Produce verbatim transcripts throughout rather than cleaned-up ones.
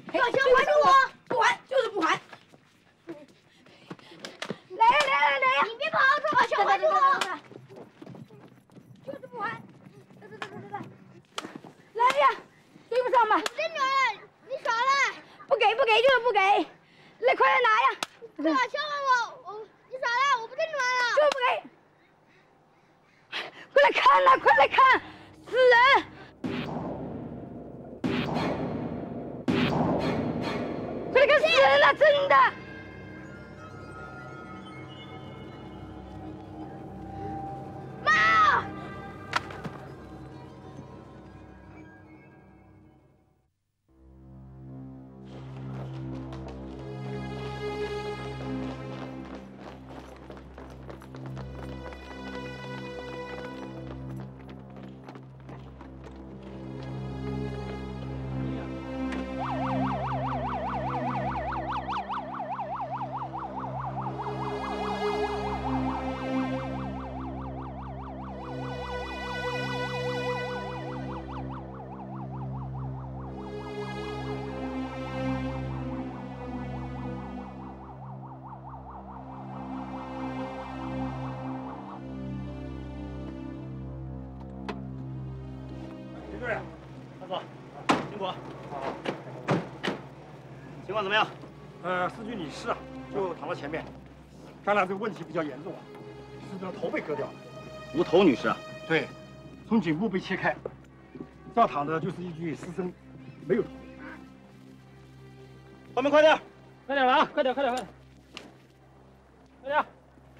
把枪还给我！不还就是不还！来呀来呀来呀！你别跑，说把枪还给我！就是不还！来来来来来！来呀，追不上吧？真准！你耍赖！不给不给就是不给！来，快来拿呀！快把枪还我！我你耍赖，我不真准啊！就是不给！ 快来看呐！快来看，死人！快来看，死人了，真的！妈！ 情况怎么样？呃，司局女士啊，就躺在前面，看来这个问题比较严重啊，死者头被割掉了。 无头女士啊？ 对，从颈部被切开，这躺的就是一具尸身，没有头。 后面快点， 快点啊！快点，快点，快点，快点！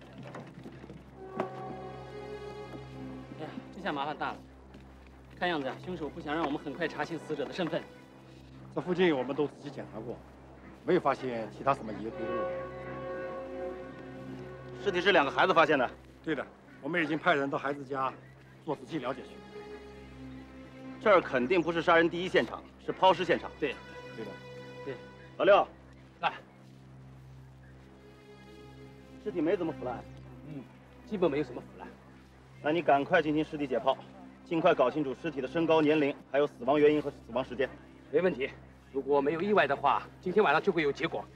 哎呀，这下麻烦大了。看样子啊，凶手不想让我们很快查清死者的身份。 这附近我们都仔细检查过，没有发现其他什么遗留物。 尸体是两个孩子发现的。 对的，我们已经派人到孩子家做仔细了解去。 这儿肯定不是杀人第一现场，是抛尸现场。 对， 对的， 对。 老六， 来。 尸体没怎么腐烂。 嗯，基本没有什么腐烂。 那你赶快进行尸体解剖，尽快搞清楚尸体的身高、年龄，还有死亡原因和死亡时间。 没问题。如果没有意外的话，今天晚上就会有结果。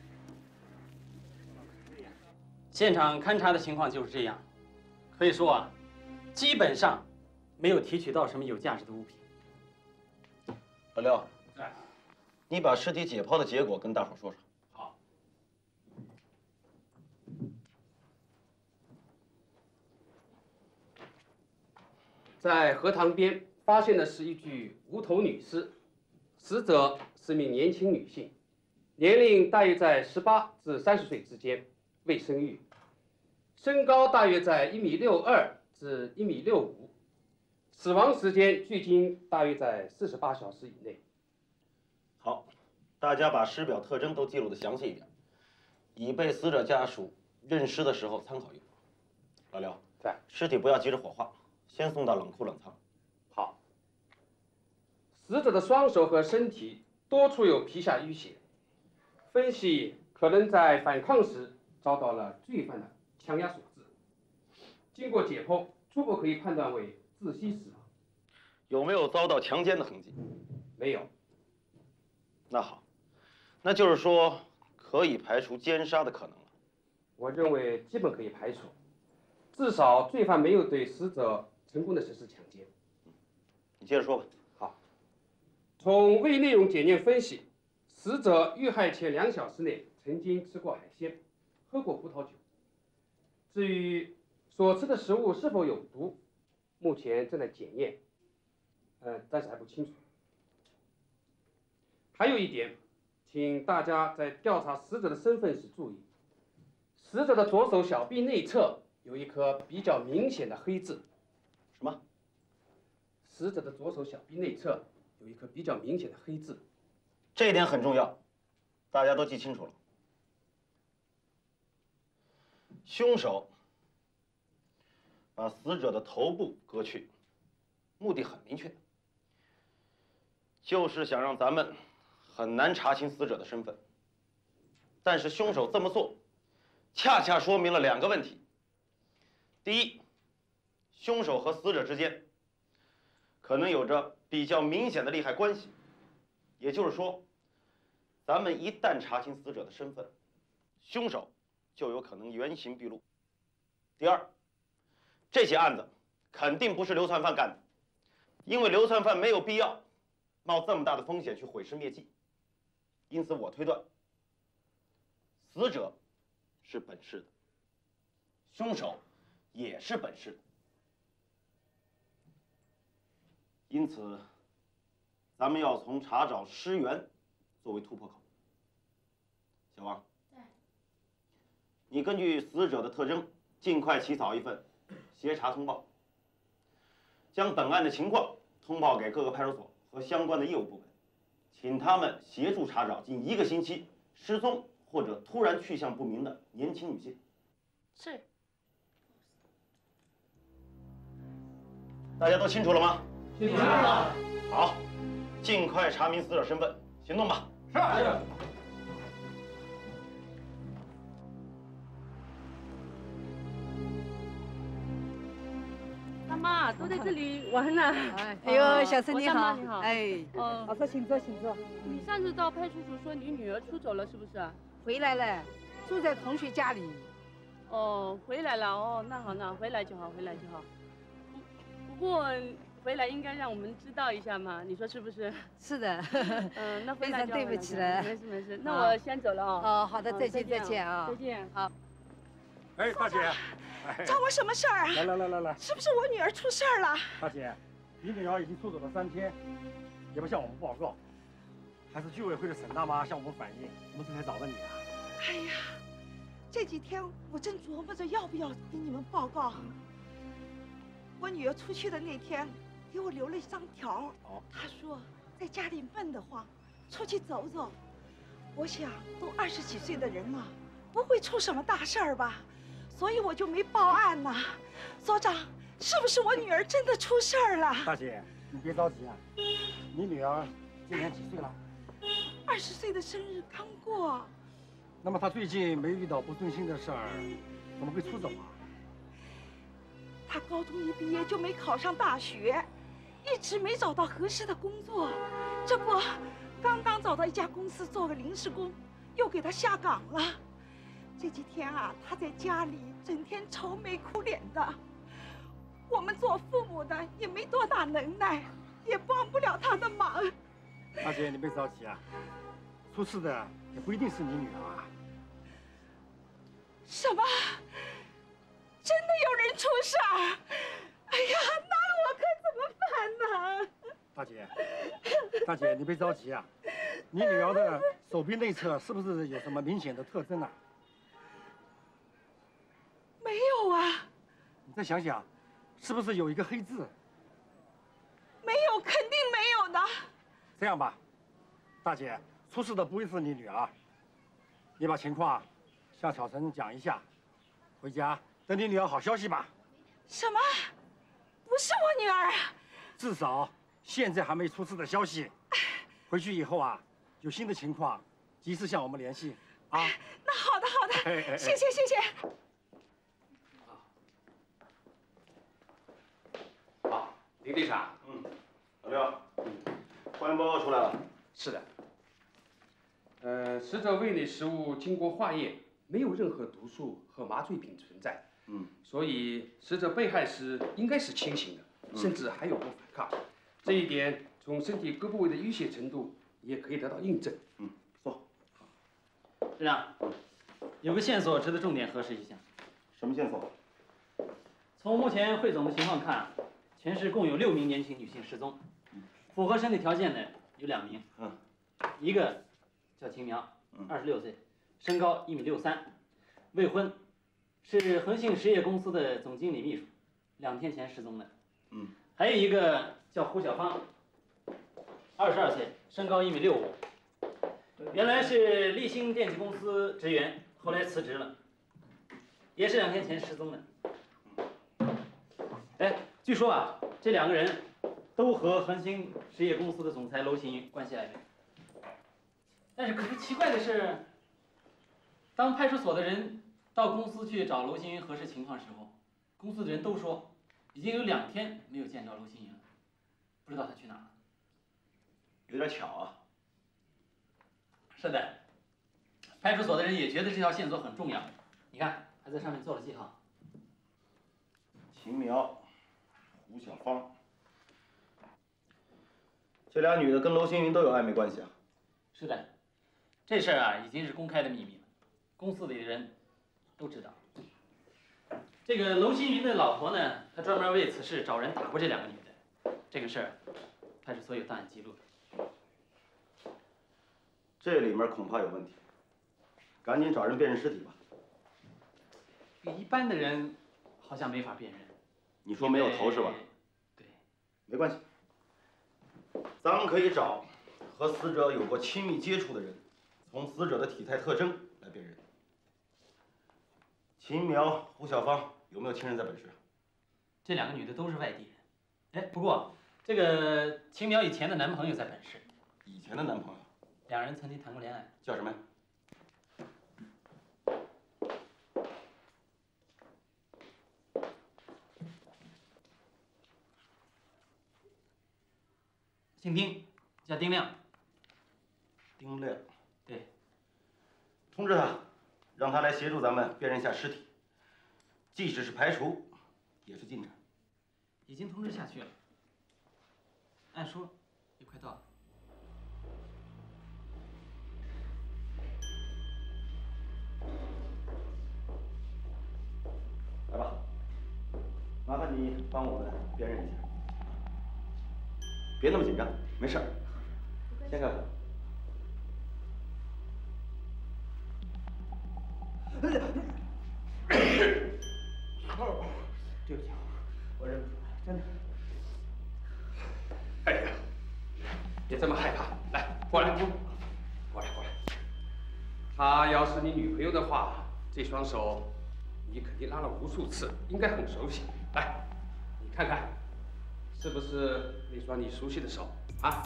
现场勘查的情况就是这样，可以说啊，基本上没有提取到什么有价值的物品。 老六，哎，你把尸体解剖的结果跟大伙说说。 好。在荷塘边发现的是一具无头女尸，死者是名年轻女性，年龄大约在十八至三十岁之间，未生育，身高大约在一米六二至一米六五，死亡时间距今大约在四十八小时以内。 好，大家把尸表特征都记录的详细一点，以备死者家属认尸的时候参考用。老刘， 在， 尸体不要急着火化，先送到冷库冷藏。 好。死者的双手和身体多处有皮下淤血，分析可能在反抗时遭到了罪犯的强压所致。经过解剖，初步可以判断为窒息死亡。 有没有遭到强奸的痕迹？ 没有。 那好，那就是说可以排除奸杀的可能了。 我认为基本可以排除，至少罪犯没有对死者成功的实施强奸。 你接着说吧。 好，从胃内容检验分析，死者遇害前两小时内曾经吃过海鲜，喝过葡萄酒。至于所吃的食物是否有毒，目前正在检验，呃，暂时还不清楚。还有一点，请大家在调查死者的身份时注意，死者的左手小臂内侧有一颗比较明显的黑痣。 什么？ 死者的左手小臂内侧有一颗比较明显的黑痣， 这一点很重要，大家都记清楚了。凶手把死者的头部割去，目的很明确，就是想让咱们很难查清死者的身份。但是凶手这么做，恰恰说明了两个问题：第一，凶手和死者之间可能有着比较明显的利害关系，也就是说， 咱们一旦查清死者的身份，凶手就有可能原形毕露。第二，这起案子肯定不是流窜犯干的，因为流窜犯没有必要冒这么大的风险去毁尸灭迹。因此，我推断，死者是本市的，凶手也是本市的。因此，咱们要从查找尸源作为突破口。小王， 在。 你根据死者的特征，尽快起草一份协查通报，将本案的情况通报给各个派出所和相关的业务部门，请他们协助查找近一个星期失踪或者突然去向不明的年轻女性。 是。 大家都清楚了吗？ 清楚了。 好，尽快查明死者身份，行动吧。 是。 大妈都在这里玩呢。 哎呦，小陈你好， 王大妈你好。 哎， 哦， 好说，请坐，请坐。 你上次到派出所说你女儿出走了，是不是啊？ 回来了，住在同学家里。 哦，回来了哦，那好，那回来就好，回来就好。不不过回来应该让我们知道一下嘛，你说是不是？ 是的。 嗯，那回来就好。 非常对不起了。 没事没事，那我先走了哦。 哦，好的，再见再见啊。 再见。 好。 哎，大姐，哎， 找我什么事儿啊？ 来来来来来， 是不是我女儿出事儿了？ 大姐，你女儿已经出走了三天，也不向我们报告，还是居委会的沈大妈向我们反映，我们这才找到你啊。 哎呀，这几天我正琢磨着要不要给你们报告。我女儿出去的那天，给我留了一张条。 哦。 她说在家里闷得慌，出去走走。我想都二十几岁的人了，不会出什么大事儿吧？所以我就没报案呐。所长，是不是我女儿真的出事儿了？ 大姐，你别着急啊，你女儿今年几岁了？ 二十岁的生日刚过。 那么她最近没遇到不顺心的事儿，怎么会出走啊？ 她高中一毕业就没考上大学，一直没找到合适的工作。这不，刚刚找到一家公司做个临时工，又给她下岗了。这几天啊，她在家里整天愁眉苦脸的。我们做父母的也没多大能耐，也帮不了她的忙。 大姐，你别着急啊，出事的也不一定是你女儿啊。 什么？真的有人出事儿？哎呀，那我可怎么办呢？ 大姐，大姐，你别着急啊，你女儿的手臂内侧是不是有什么明显的特征啊？ 没有啊。 你再想想，是不是有一个黑痣？ 没有，肯定没有的。 这样吧，大姐，出事的不会是你女儿，你把情况向小陈讲一下，回家等你女儿好消息吧。 什么？不是我女儿啊？ 至少现在还没出事的消息。回去以后啊，有新的情况，及时向我们联系啊。 那好的，好的， 哎哎哎谢谢，谢谢。 好，林队长。 嗯，老六，化验报告出来了。 是的。呃，死者胃内食物经过化验，没有任何毒素和麻醉品存在。 嗯， 所以死者被害时应该是清醒的，甚至还有过反抗。这一点从身体各部位的淤血程度也可以得到印证。 嗯，不错。 队长，有个线索值得重点核实一下。 什么线索？ 从目前汇总的情况看，全市共有六名年轻女性失踪，符合身体条件的有两名。 嗯， 一个叫秦苗，二十六岁，身高一米六三，未婚，是恒信实业公司的总经理秘书，两天前失踪的。 嗯， 还有一个叫胡小芳，二十二岁，身高一米六五，原来是立新电器公司职员，后来辞职了，也是两天前失踪的。哎，据说啊，这两个人都和恒星实业公司的总裁娄新云关系暧昧。但是可是奇怪的是，当派出所的人到公司去找娄新云核实情况时候，公司的人都说已经有两天没有见着娄新云了，不知道他去哪儿了。 有点巧啊。 是的，派出所的人也觉得这条线索很重要。你看，还在上面做了记号。 秦苗、胡小芳，这俩女的跟娄星云都有暧昧关系啊。 是的，这事儿啊已经是公开的秘密了，公司里的人都知道。这个娄星云的老婆呢，她专门为此事找人打过这两个女的。这个事儿，派出所有档案记录的。 这里面恐怕有问题，赶紧找人辨认尸体吧。 这个一般的人好像没法辨认。 你说没有头是吧？ 对， 没关系，咱们可以找和死者有过亲密接触的人，从死者的体态特征来辨认。秦苗、胡小芳有没有亲人在本市？ 这两个女的都是外地人。哎，不过这个秦苗以前的男朋友在本市。 以前的男朋友？ 两人曾经谈过恋爱。 叫什么呀？ 姓丁，叫丁亮。 丁亮。 对。 通知他，让他来协助咱们辨认一下尸体，即使是排除，也是进展。 已经通知下去了。按说也快到了。 来吧，麻烦你帮我们辨认一下。别那么紧张，没事儿。先看看。 对不起，我认不出来，真的。哎呀，别这么害怕，来，过来，过来，过来。她要是你女朋友的话，这双手你肯定拉了无数次，应该很熟悉。来，你看看，是不是那双你熟悉的手啊？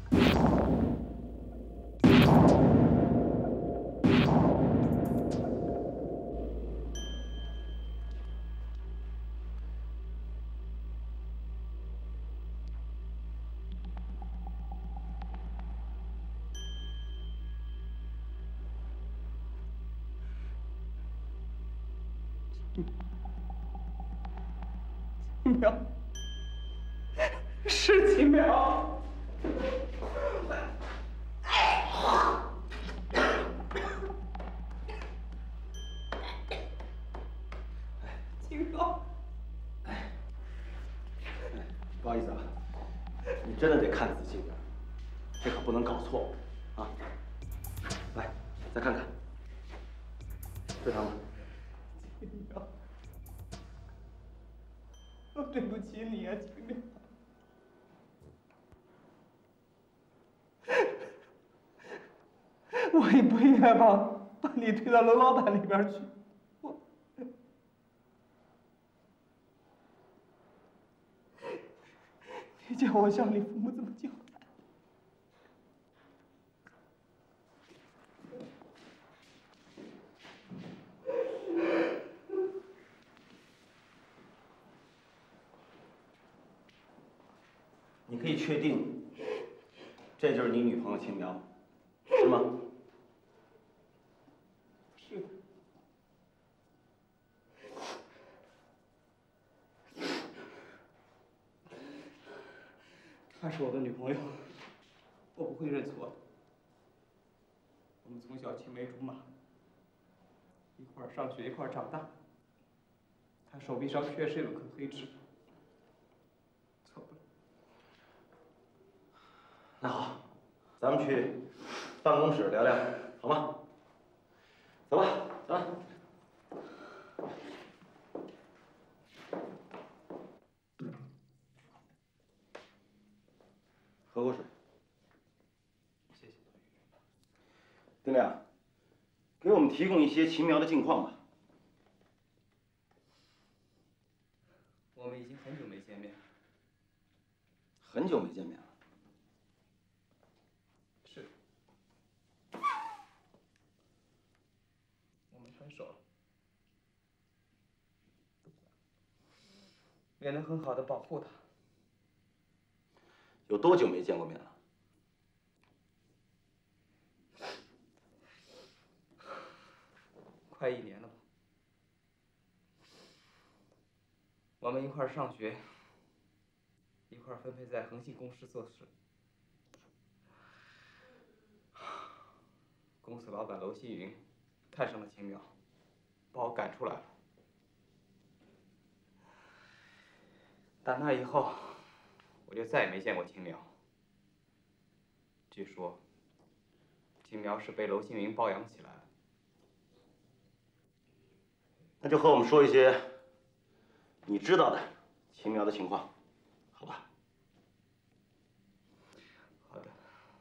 秦苗，是秦苗。秦苗， 哎，不好意思啊，你真的得看仔细点，这可不能搞错啊！来，再看看，是他吗？ 秦苗。我对不起你啊，秦苗。我也不应该把把你推到娄老板里边去。我，你叫我向你父母怎么交代？ 你可以确定，这就是你女朋友秦苗，是吗？ 是的。她是我的女朋友，我不会认错的。我们从小青梅竹马，一块儿上学，一块儿长大。她手臂上确实有颗黑痣，错不了。 那好，咱们去办公室聊聊，好吗？走吧，走吧。喝口水。 谢谢。 丁亮，给我们提供一些秦苗的近况吧。 我们已经很久没见面了。 很久没见面了。 是。我们分手了。也能很好的保护她。 有多久没见过面了？ 快一年了吧。我们一块儿上学，一块儿分配在恒信公司做事。公司老板娄希云看上了秦苗，把我赶出来了。打那以后，我就再也没见过秦苗。据说，秦苗是被娄希云包养起来了。 那就和我们说一些你知道的秦苗的情况，好吧？ 好的。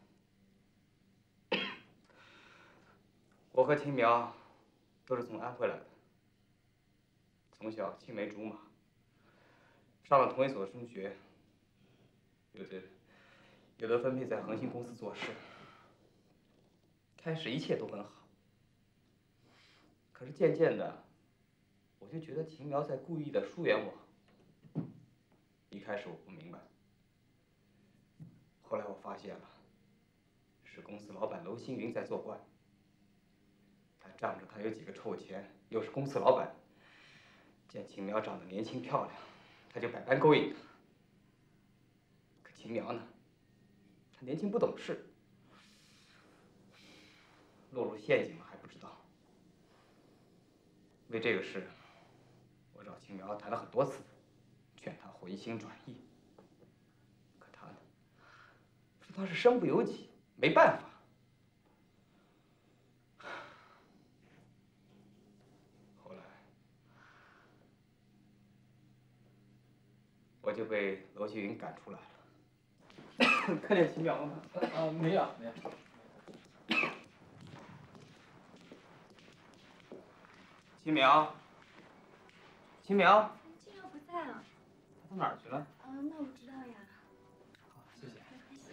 我和秦苗都是从安徽来的，从小青梅竹马，上了同一所中学，有的有的分配在恒信公司做事。开始一切都很好，可是渐渐的，我就觉得秦苗在故意的疏远我。一开始我不明白，后来我发现了，是公司老板娄星云在作怪。他仗着他有几个臭钱，又是公司老板，见秦苗长得年轻漂亮，他就百般勾引她。可秦苗呢，他年轻不懂事，落入陷阱了还不知道。为这个事，我找秦苗谈了很多次，劝他回心转意。可他呢，说他是身不由己，没办法。后来，我就被娄希云赶出来了。看见秦苗了吗？ 啊，没有，没有。 秦苗，秦苗， 秦苗不在啊。 他到哪儿去了？ 啊，那我不知道呀。 好，谢谢。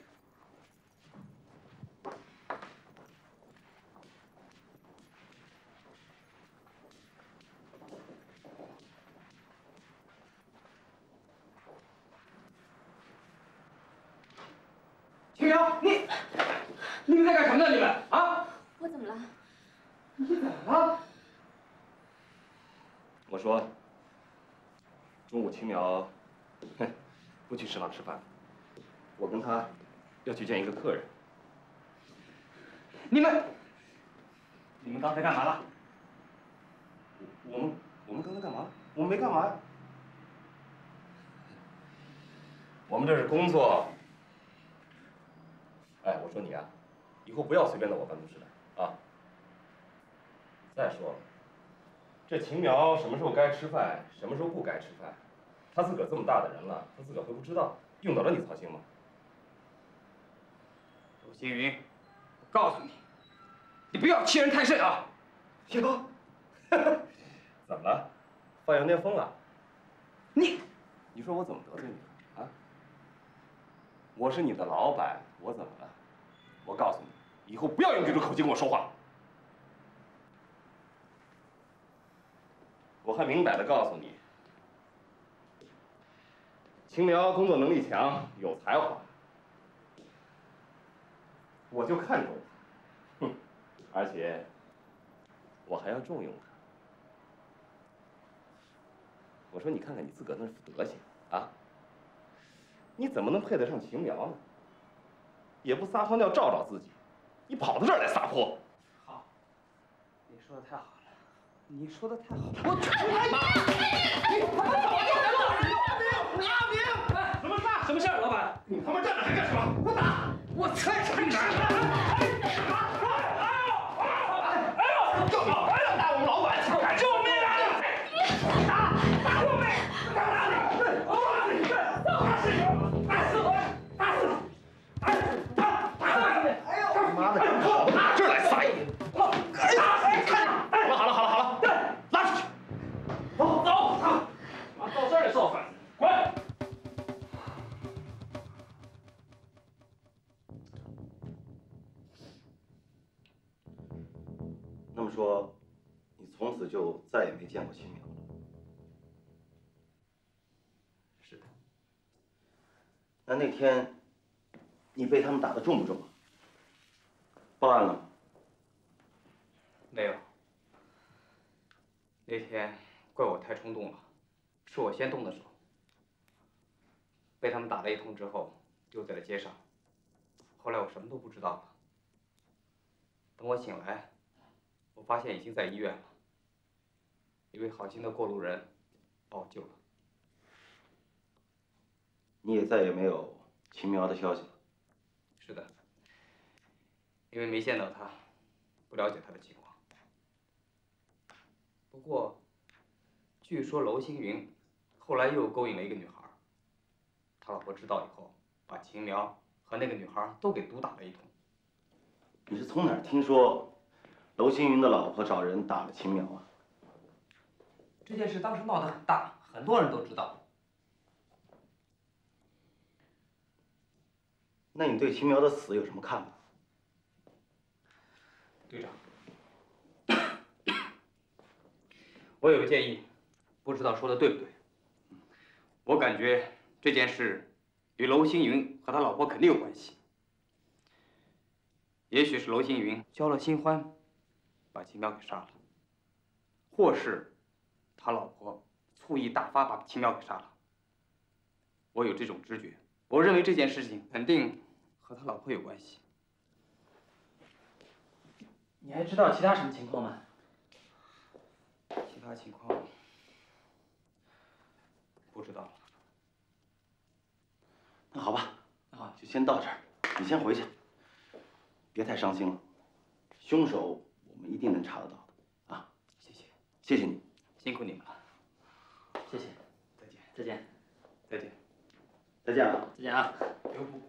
秦苗，你你们在干什么呢？你们啊？ 我怎么了？ 你怎么了？ 我说，中午秦苗，哼，不去食堂吃饭，我跟他要去见一个客人。 你们，你们刚才干嘛了？ 我们我们刚才干嘛？我们没干嘛呀。我们这是工作。哎，我说你啊，以后不要随便到我办公室来啊。再说了，这秦苗什么时候该吃饭，什么时候不该吃饭，他自个儿这么大的人了，他自个儿会不知道，用得着你操心吗？ 娄星云，我告诉你，你不要欺人太甚啊！ 铁哥，怎么了？发羊癫疯了？ 你， 你说我怎么得罪你了啊？我是你的老板，我怎么了？我告诉你，以后不要用这种口气跟我说话。我还明摆的告诉你，秦苗工作能力强，有才华，我就看中他，哼，而且我还要重用他。我说你看看你自个儿那副德行啊，你怎么能配得上秦苗呢？也不撒泡尿照照自己，你跑到这儿来撒泼。 好，你说的太好了，你说的太好了。 我去你妈！你他妈找我干什么？阿明，阿明，怎么办？ 什么事儿，老板？ 你他妈站着还干什么？给我打！ 我才看你！ 哎呦！干嘛？还要打我们老板？救命啊！打！打我妹！打哪里？我打你！打死你！打死我！打死你！打死你！打打死你！哎呦！他妈的，敢跑到这儿来撒野！哎呀！看着！好了好了好了，拉出去！走走！ 妈到这儿来造反，滚！ 那么说，你从此就再也没见过秦苗了？ 是的。 那那天，你被他们打得重不重啊？报案了吗？ 没有。 那天怪我太冲动了，是我先动的手。被他们打了一通之后，丢在了街上。后来我什么都不知道了。等我醒来，我发现已经在医院了。一位好心的过路人把我救了。 你也再也没有秦苗的消息了。 是的，因为没见到他，不了解他的情况。不过，据说娄星云后来又勾引了一个女孩，他老婆知道以后，把秦苗和那个女孩都给毒打了一通。 你是从哪儿听说娄星云的老婆找人打了秦苗啊？ 这件事当时闹得很大，很多人都知道。 那你对秦苗的死有什么看法？ 队长，我有个建议，不知道说的对不对。我感觉这件事与娄星云和他老婆肯定有关系。也许是娄星云交了新欢，把秦苗给杀了，或是他老婆醋意大发，把秦苗给杀了。我有这种直觉，我认为这件事情肯定和他老婆有关系。 你还知道其他什么情况吗？ 其他情况不知道了。 那好吧，啊，就先到这儿，你先回去，别太伤心了。凶手我们一定能查得到的，啊！ 谢谢， 谢谢你， 辛苦你们了。 谢谢， 再见， 再见， 再见， 再见啊！ 再见啊！ 留步。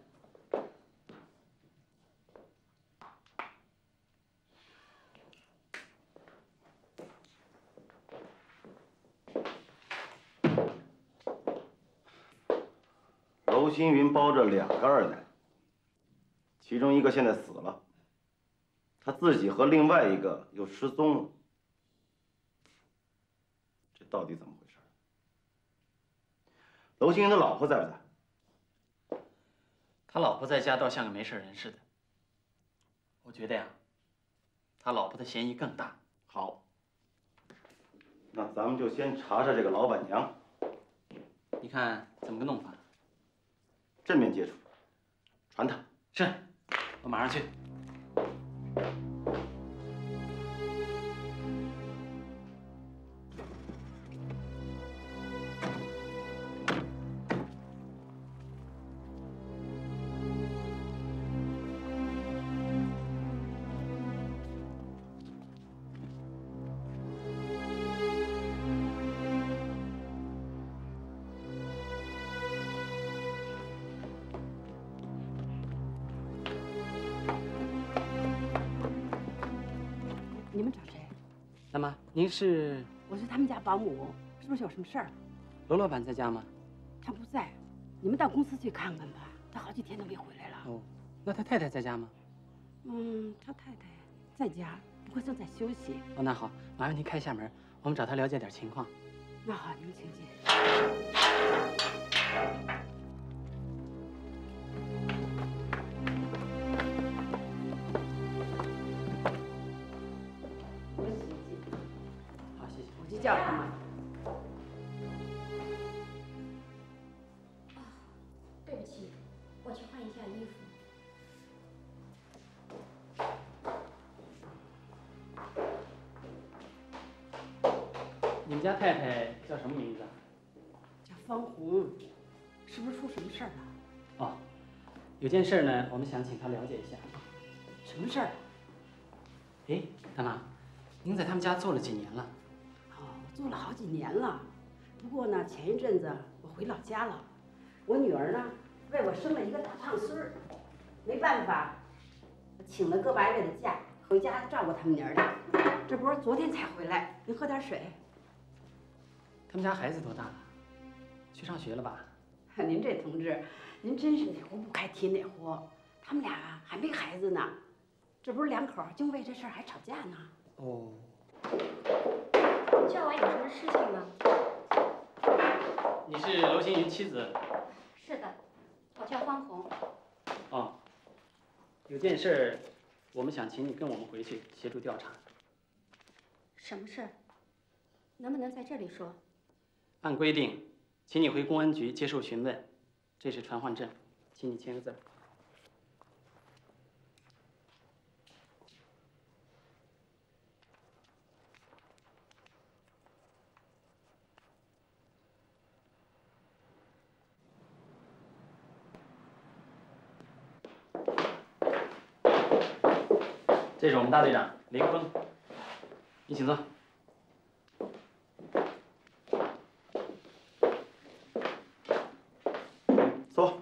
娄星云包着两个二奶，其中一个现在死了，他自己和另外一个又失踪了，这到底怎么回事？娄星云的老婆在不在？ 他老婆在家倒像个没事人似的。我觉得呀，他老婆的嫌疑更大。 好，那咱们就先查查这个老板娘。 你看怎么个弄法？ 正面接触，传他。 是，我马上去。 你们找谁？ 大妈，您是？ 我是他们家保姆，是不是有什么事儿？ 娄老板在家吗？ 他不在，你们到公司去看看吧。他好几天都没回来了。 哦，那他太太在家吗？ 嗯，他太太在家，不过正在休息。 哦，那好，麻烦您开下门，我们找他了解点情况。 那好，你们请进。 好，谢谢。 我去叫他们。 对不起，我去换一下衣服。 你们家太太叫什么名字？ 叫方红，是不是出什么事儿了？ 哦，有件事呢，我们想请她了解一下。 什么事儿？ 哎，大妈，您在他们家做了几年了？ 哦，我做了好几年了。不过呢，前一阵子我回老家了，我女儿呢为我生了一个大胖孙儿，没办法，请了个把月的假，回家照顾他们娘儿俩。这不是昨天才回来，您喝点水。 他们家孩子多大了？去上学了吧？ 您这同志，您真是哪壶不开提哪壶。他们俩啊还没孩子呢，这不是两口就为这事儿还吵架呢。 哦， 叫我有什么事情吗？ 你是娄星云妻子？ 是的，我叫方红。 哦，有件事，我们想请你跟我们回去协助调查。 什么事儿？ 能不能在这里说？ 按规定，请你回公安局接受询问。这是传唤证，请你签个字。这是我们大队长林峰，你请坐。 坐。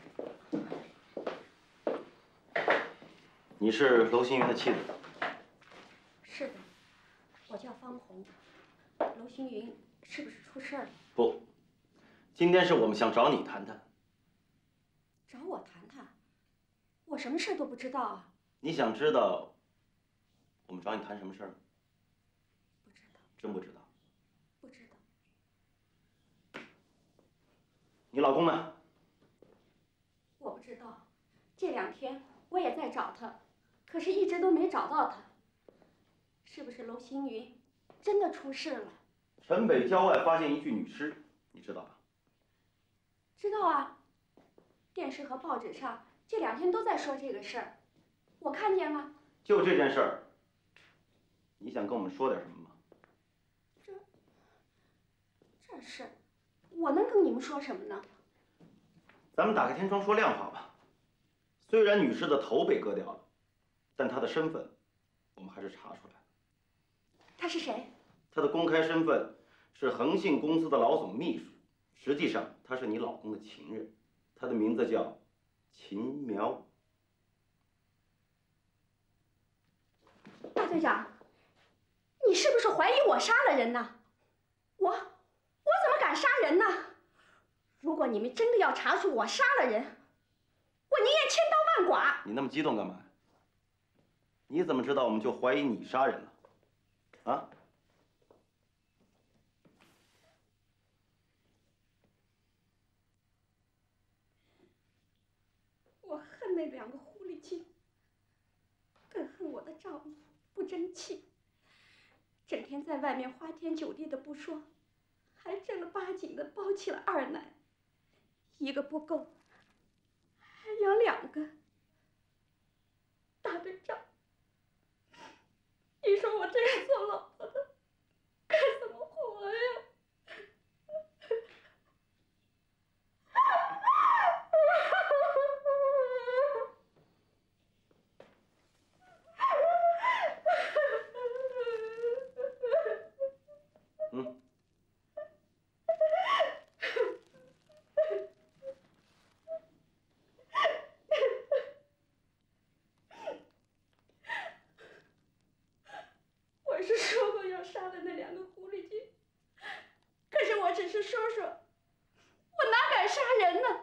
你是娄新云的妻子？ 是的，我叫方红。娄星云是不是出事了？ 不，今天是我们想找你谈谈。 找我谈谈？我什么事都不知道啊。 你想知道我们找你谈什么事儿吗？ 不知道。 真不知道？ 不知道。 你老公呢？ 我不知道。这两天我也在找他，可是一直都没找到他。是不是娄星云真的出事了？ 城北郊外发现一具女尸，你知道吧？ 知道啊，电视和报纸上这两天都在说这个事儿，我看见了。 就这件事儿，你想跟我们说点什么吗？ 这这事，我能跟你们说什么呢？ 咱们打开天窗说亮话吧。虽然女尸的头被割掉了，但她的身份，我们还是查出来了。 她是谁？ 她的公开身份是恒信公司的老总秘书，实际上她是你老公的情人，她的名字叫秦苗。 大队长，你是不是怀疑我杀了人呢？我我怎么敢杀人呢？如果你们真的要查出我杀了人，我宁愿千刀万剐。 你那么激动干嘛？你怎么知道我们就怀疑你杀人了？啊？ 我恨那两个狐狸精，更恨我的丈夫不争气，整天在外面花天酒地的不说，还正儿八经的包起了二奶，一个不够，还养两个。大队长，你说我这个做老婆的该怎么活呀？ 嗯。 我是说过要杀了那两个狐狸精，可是我只是说说，我哪敢杀人呢？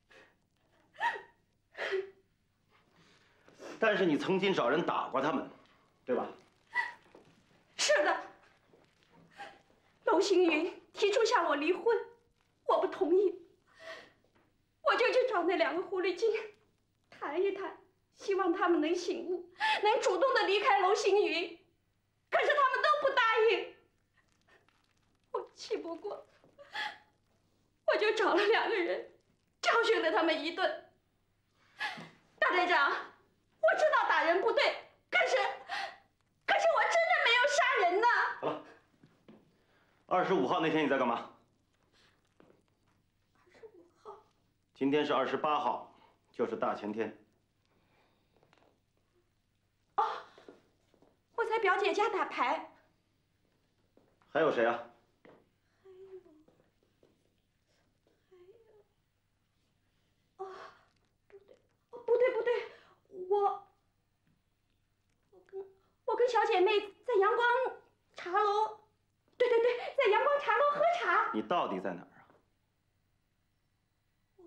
但是你曾经找人打过他们，对吧？ 是的。娄星云提出向我离婚，我不同意，我就去找那两个狐狸精谈一谈，希望他们能醒悟，能主动的离开娄星云。可是他们都不答应，我气不过，我就找了两个人，教训了他们一顿。大队长，我知道打人不对，可是，可是我真的没有杀人呢。 好了，二十五号那天你在干嘛？ 二十五号。 今天是二十八号，就是大前天。 哦，我在表姐家打牌。 还有谁啊？ 还有，还有，哦，不对，哦不对不对，我，我跟我跟小姐妹在阳光茶楼，对对对，在阳光茶楼喝茶。 你到底在哪儿啊？ 我，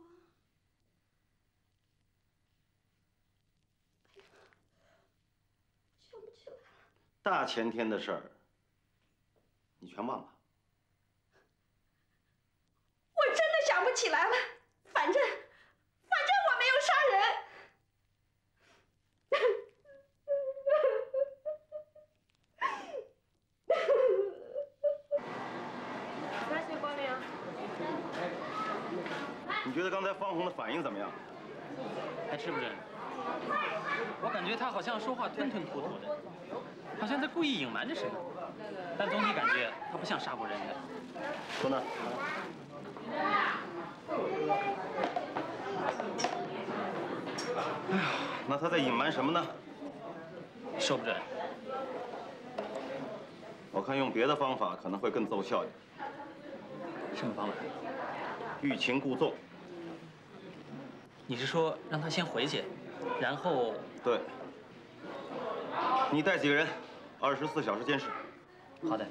哎呀，想不起来了。 大前天的事儿，你全忘了？ 我真的想不起来了，反正，反正我没有杀人。 你觉得刚才方红的反应怎么样？ 还吃不准？我感觉他好像说话吞吞吐吐的，好像在故意隐瞒着什么。但总体感觉他不像杀过人的。 说呢？哎呀，那他在隐瞒什么呢？ 说不准。 我看用别的方法可能会更奏效一点。 什么方法？ 欲擒故纵。 你是说让他先回去，然后？ 对。你带几个人，二十四小时监视。 好的。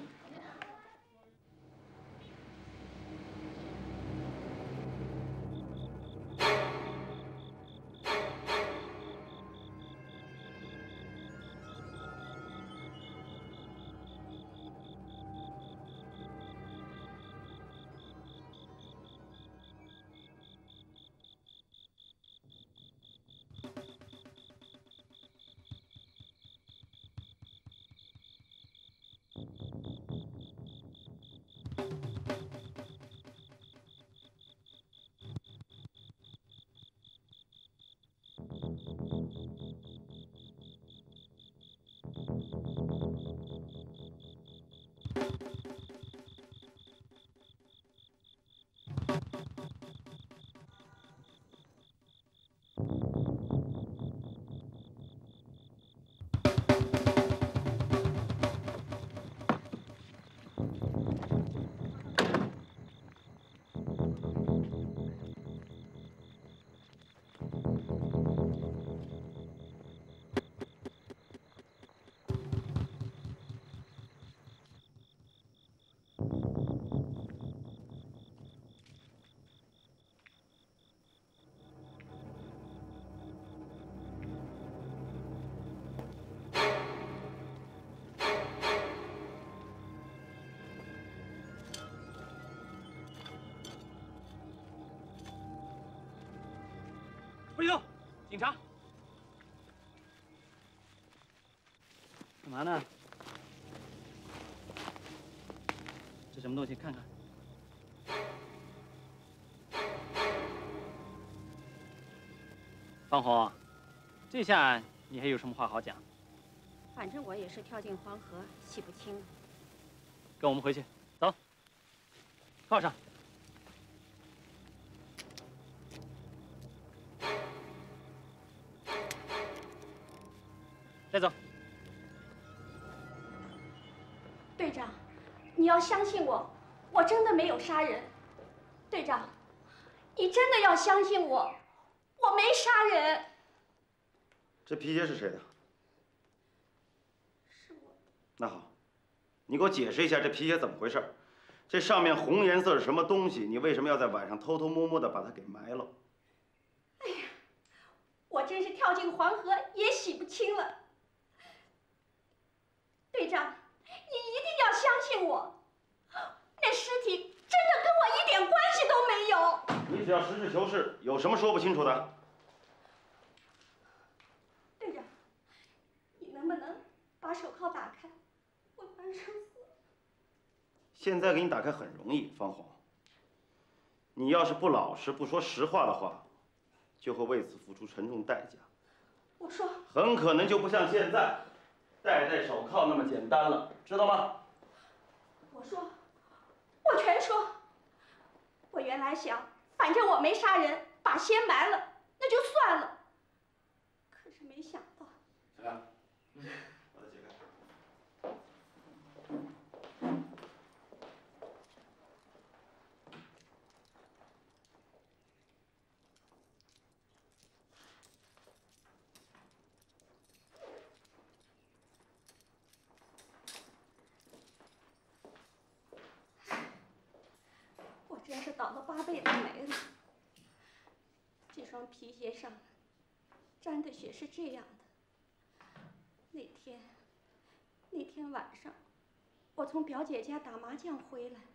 不许动！警察！干嘛呢？这什么东西？看看。方红，这下你还有什么话好讲？ 反正我也是跳进黄河，洗不清了。 跟我们回去，走。靠上。带走。 队长，你要相信我，我真的没有杀人。队长，你真的要相信我，我没杀人。 这皮鞋是谁的？ 是我。 那好，你给我解释一下这皮鞋怎么回事？这上面红颜色是什么东西？你为什么要在晚上偷偷摸摸的把它给埋了？ 哎呀，我真是跳进黄河也洗不清了。队长，你一定要相信我，那尸体真的跟我一点关系都没有。 你只要实事求是，有什么说不清楚的？ 队长，你能不能把手铐打开？我难受死了。 现在给你打开很容易，方红。你要是不老实、不说实话的话，就会为此付出沉重代价。 我说， 很可能就不像现在。戴戴手铐那么简单了，知道吗？ 我说，我全说。我原来想，反正我没杀人，把鞋埋了，那就算了。可是没想到。 小杨，嗯，把它解开。 真是倒了八辈子霉了。这双皮鞋上沾的血是这样的。那天，那天晚上，我从表姐家打麻将回来。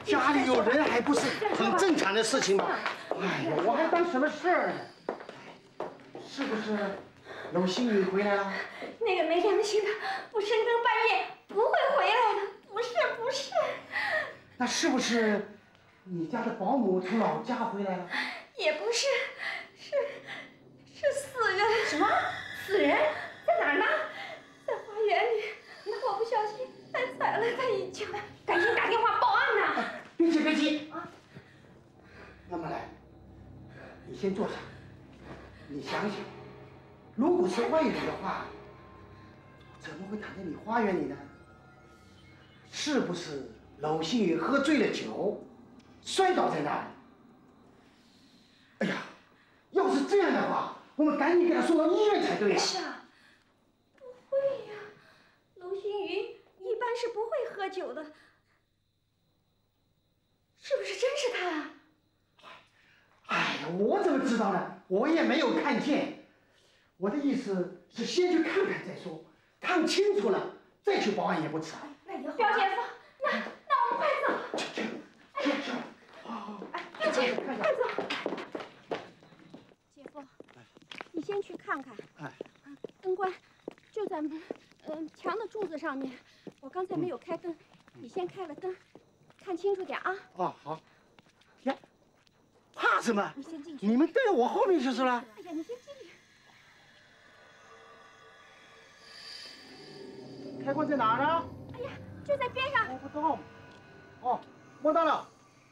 家里有人还不是很正常的事情吗？哎呀，我还当什么事儿呢？是不是娄星宇回来了？ 那个没良心的，我深更半夜不会回来的，不是不是。 那是不是你家的保姆从老家回来了？ 也不是，是是死人。 什么？死人？在哪儿呢？ 在花园里。那我不小心还踩了他一脚， 赶紧打电话报案呐！ 别急别急啊。那么来，你先坐下，你想想，如果是外人的话，怎么会躺在你花园里呢？是不是娄星宇喝醉了酒，摔倒在那里？哎呀，要是这样的话，我们赶紧给他送到医院才对呀。 是啊，不会呀，娄星云一般是不会喝酒的，是不是真是他啊？ 哎呀，我怎么知道呢？我也没有看见。我的意思是先去看看再说，看清楚了再去报案也不迟。 那也好。 表姐夫，那那我们快走。 去去去去。 哎，表姐，快走。姐夫，你先去看看。 哎。 灯光就在门，嗯，墙的柱子上面。我刚才没有开灯，你先开了灯，看清楚点啊。 哦，好。呀，怕什么？ 你先进去。 你们跟在我后面就是了。 哎呀，你先进去。 开关在哪儿呢？ 哎呀，就在边上。 摸不到。哦，摸到了。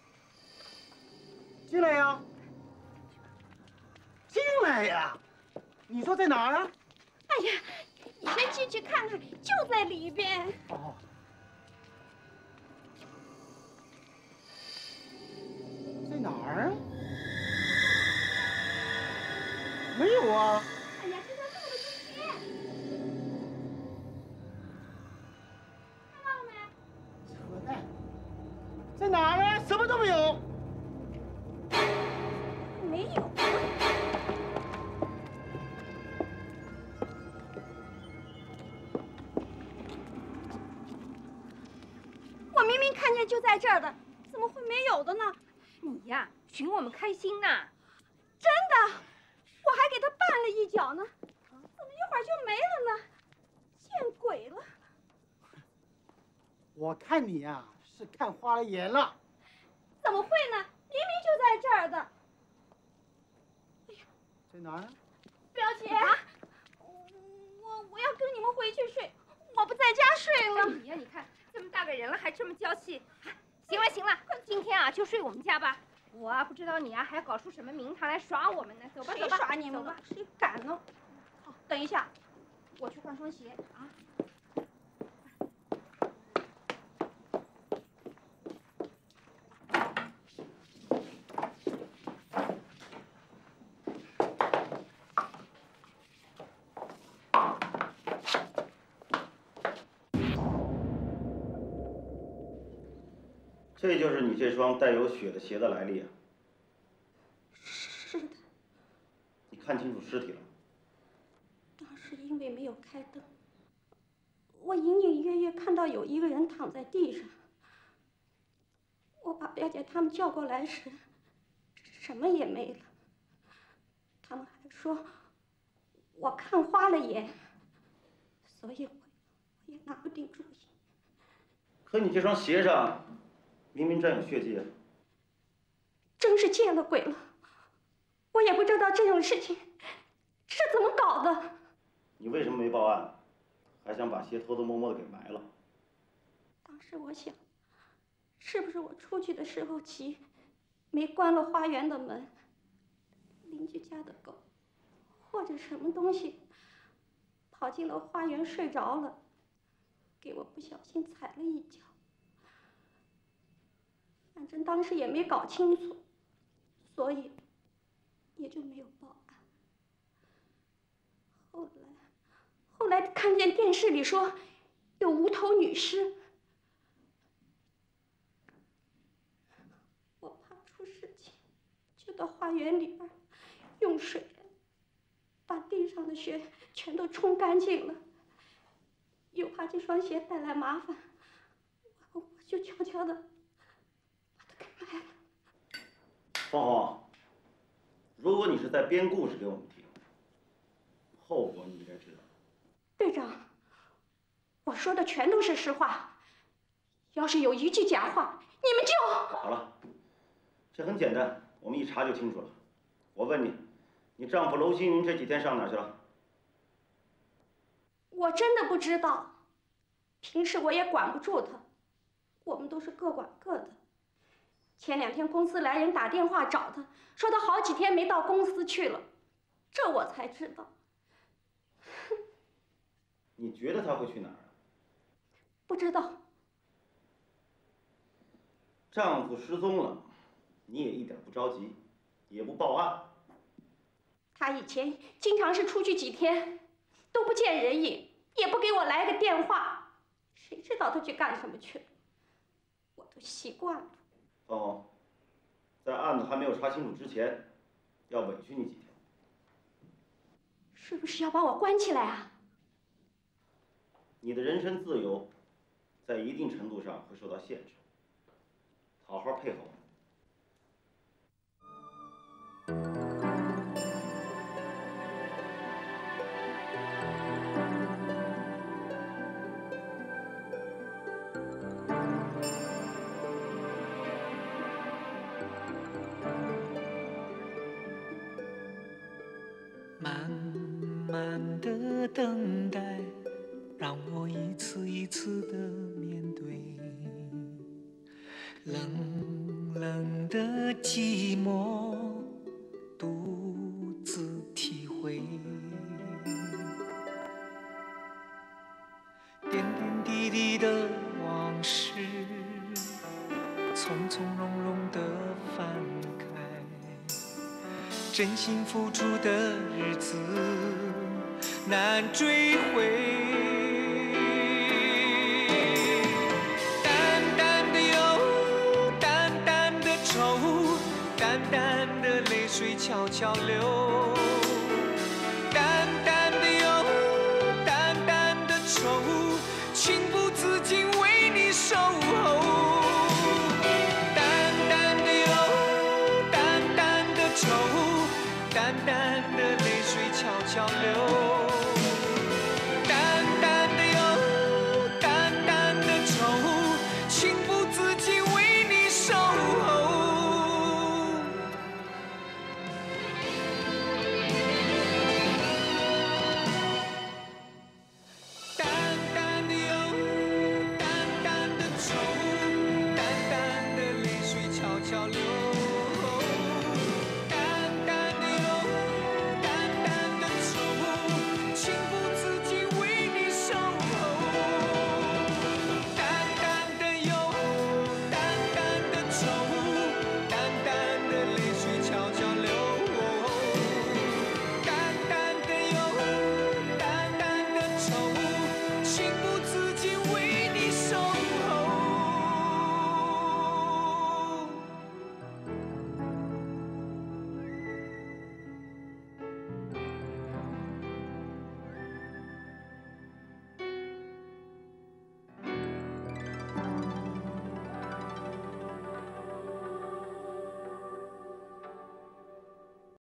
进来呀。进来呀。你说在哪儿啊？ 哎呀，你先进去看看，就在里边。 哦。在哪儿？没有啊。 哎呀，就在路的中间。看到了没？ 扯淡！在哪儿呢？什么都没有。 没有。我明明看见就在这儿的，怎么会没有的呢？ 你呀，寻我们开心呐！ 真的，我还给他绊了一脚呢，怎么一会儿就没了呢？见鬼了！ 我看你呀、啊，是看花了眼了。 怎么会呢？明明就在这儿的。哎呀， 在哪儿呢？ 表姐，啊、我我要跟你们回去睡，我不在家睡了。 你呀，你看这么大个人了，还这么娇气。行了行了，今天啊就睡我们家吧。我啊不知道你啊还搞出什么名堂来耍我们呢。走吧走吧， 谁耍你们吧？谁敢呢？好，等一下，我去换双鞋啊。 这就是你这双带有血的鞋的来历啊！ 是的。 你看清楚尸体了？ 当时因为没有开灯，我隐隐约约看到有一个人躺在地上。我把表姐他们叫过来时，什么也没了。他们还说我看花了眼，所以我我也拿不定主意。 可你这双鞋上明明沾有血迹啊！ 真是见了鬼了！我也不知道这种事情是怎么搞的。 你为什么没报案，还想把鞋偷偷摸摸的给埋了？ 当时我想，是不是我出去的时候急，没关了花园的门，邻居家的狗，或者什么东西，跑进了花园睡着了，给我不小心踩了一脚。反正当时也没搞清楚，所以也就没有报案。后来，后来看见电视里说有无头女尸，我怕出事情，就到花园里边用水把地上的血全都冲干净了，又怕这双鞋带来麻烦，我就悄悄的凤凰，如果你是在编故事给我们听，后果你应该知道。 队长，我说的全都是实话。要是有一句假话，你们就…… 好了，这很简单，我们一查就清楚了。我问你，你丈夫娄星云这几天上哪儿去了？ 我真的不知道，平时我也管不住他，我们都是各管各的。前两天公司来人打电话找他，说他好几天没到公司去了，这我才知道。 你觉得他会去哪儿啊？ 不知道。 丈夫失踪了，你也一点不着急，也不报案。 他以前经常是出去几天都不见人影，也不给我来个电话，谁知道他去干什么去了？我都习惯了。 哦，在案子还没有查清楚之前，要委屈你几天。 是不是要把我关起来啊？ 你的人身自由，在一定程度上会受到限制。好好配合我。 慢慢的等待，让我一次一次的面对冷冷的寂寞，独自体会。点点滴滴的往事，从从容容的翻开。真心付出的日子难追回，淡淡的忧，淡淡的愁，淡淡的泪水悄悄流。